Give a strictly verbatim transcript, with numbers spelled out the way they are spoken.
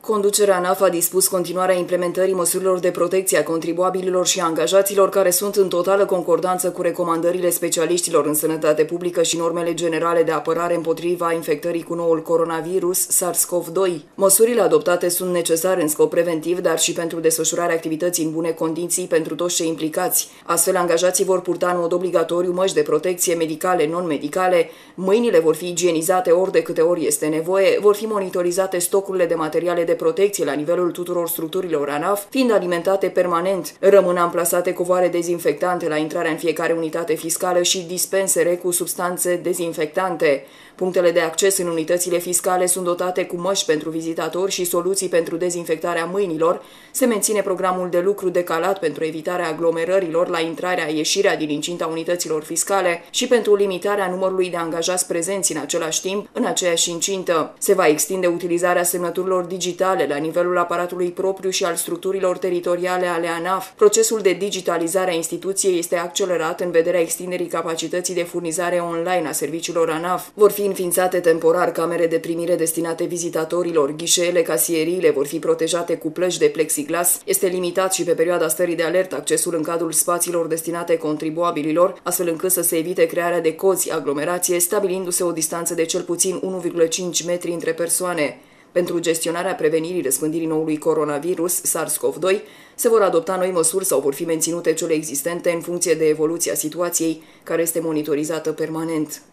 Conducerea ANAF a dispus continuarea implementării măsurilor de protecție a contribuabililor și a angajaților care sunt în totală concordanță cu recomandările specialiștilor în sănătate publică și normele generale de apărare împotriva infectării cu noul coronavirus SARS-CoV doi. Măsurile adoptate sunt necesare în scop preventiv, dar și pentru desfășurarea activității în bune condiții pentru toți cei implicați. Astfel, angajații vor purta în mod obligatoriu măști de protecție medicale, non-medicale, mâinile vor fi igienizate ori de câte ori este nevoie, vor fi monitorizate stocurile de materiale de de protecție la nivelul tuturor structurilor ANAF, fiind alimentate permanent. Rămân amplasate covoare dezinfectante la intrarea în fiecare unitate fiscală și dispensere cu substanțe dezinfectante. Punctele de acces în unitățile fiscale sunt dotate cu măști pentru vizitatori și soluții pentru dezinfectarea mâinilor. Se menține programul de lucru decalat pentru evitarea aglomerărilor la intrarea-ieșirea din incinta unităților fiscale și pentru limitarea numărului de angajați prezenți în același timp în aceeași incintă. Se va extinde utilizarea semnăturilor digitale la nivelul aparatului propriu și al structurilor teritoriale ale ANAF. Procesul de digitalizare a instituției este accelerat în vederea extinderii capacității de furnizare online a serviciilor ANAF. Vor fi înființate temporar camere de primire destinate vizitatorilor, ghișeele, casieriile vor fi protejate cu plăci de plexiglas, este limitat și pe perioada stării de alertă accesul în cadrul spațiilor destinate contribuabililor, astfel încât să se evite crearea de cozi, aglomerație, stabilindu-se o distanță de cel puțin unu virgulă cinci metri între persoane. Pentru gestionarea prevenirii răspândirii noului coronavirus SARS-CoV doi se vor adopta noi măsuri sau vor fi menținute cele existente în funcție de evoluția situației, care este monitorizată permanent.